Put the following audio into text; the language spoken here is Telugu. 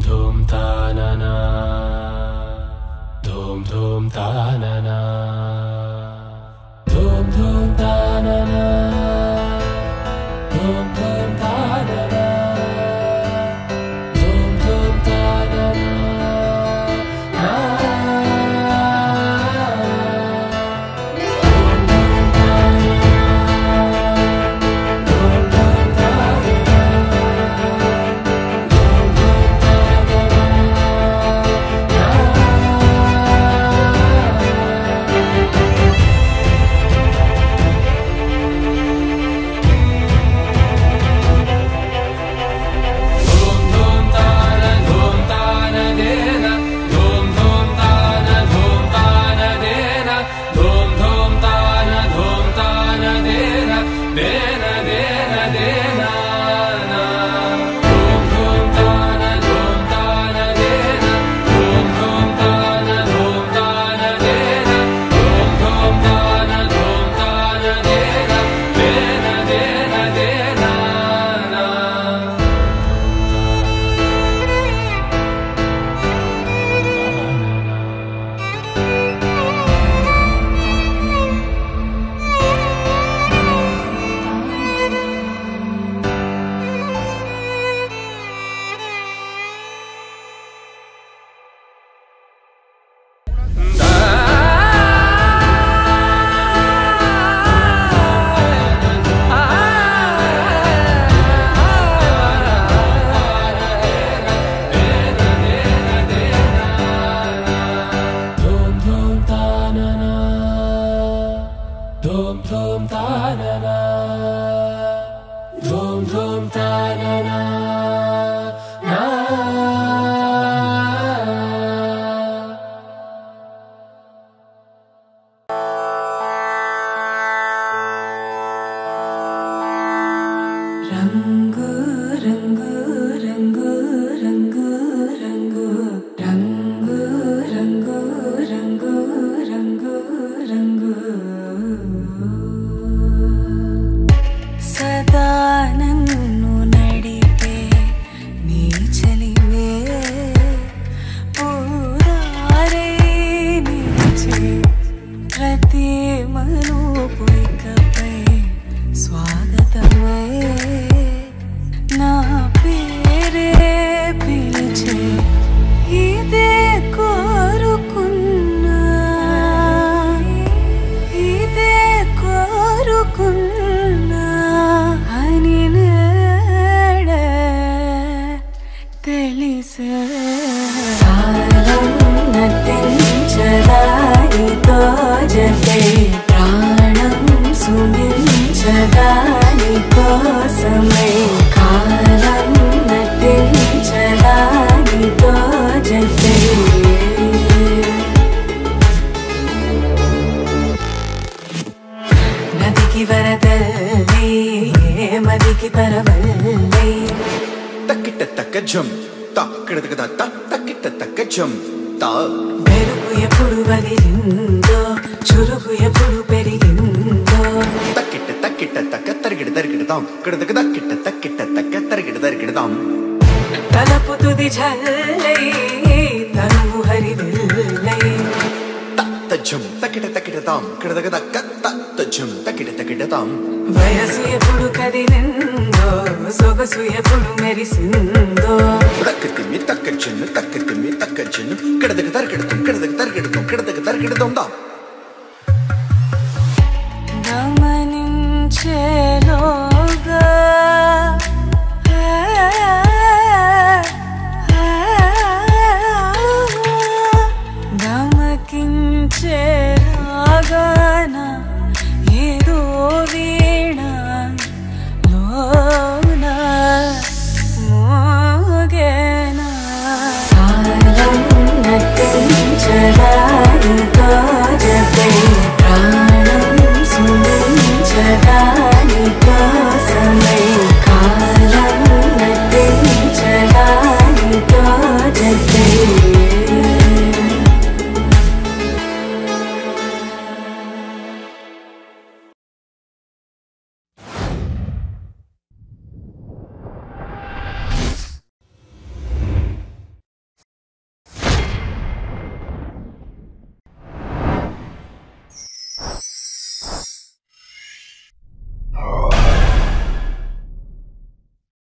धूम तानना धूम धूम तानना धूम धूम तानना धूम धूम तानना धूम धूम तानना धूम धूम तानना धूम धूम तानना रंगु रंगु रंगु रंगु रंगु रंगु रंगु रंगु रंगु रंगु सदा नन्नु नडिपे नी चलिवे पूरारे निचे प्रति मनुपुइकपै स्वागतमै ना पेरे पिलिचे इदे कोरुकुन्ना इदे कोरुकुन्ना अनि नेडे तेलिसे कालं नटिंचदानितो जते प्राणं सुमिंचदानि कोसमै कालं नटिंचदानितो जते नदिकी वरदल्ली मदिकी परवल्ली तक्किट तक्क झुम तक्किट तक्क तक्किट तक्क झुम ता మెరుగు ఎప్పుడు వదిలిందో చురుగు ఎప్పుడు పెరిగిందో తక్కిట తక్కిట తక్క తరిగిడ తరిగిడదాం కిడదక తక్కిట తక్కిట తక్క తరిగిడ తరిగిడదాం తలపు తుది జల్లై తనువు హరివిల్లై తత్త ఝుం తక్కిట తక్కిడదాం కిడదక తక్క తత్త ఝుం తక్కిట తక్కిడదాం వయసు ఎప్పుడు కదిలిందో సొగసు ఎప్పుడు మెరిసిందో తక్కతిమ్మి తక్క ఝున్ను తక్కతిమ్మి తక్క ఝున్ను కిడదక తరిగిడదాం కిడదక తరిగిడదాం కిడదక తరిగిడదాం దా గమనించేలోగా గమకించేలాగాన ఏదో వీణ లోన మోగేనా కాలం నటించడానితో జతే ప్రాణం సుమించడాని కోసమై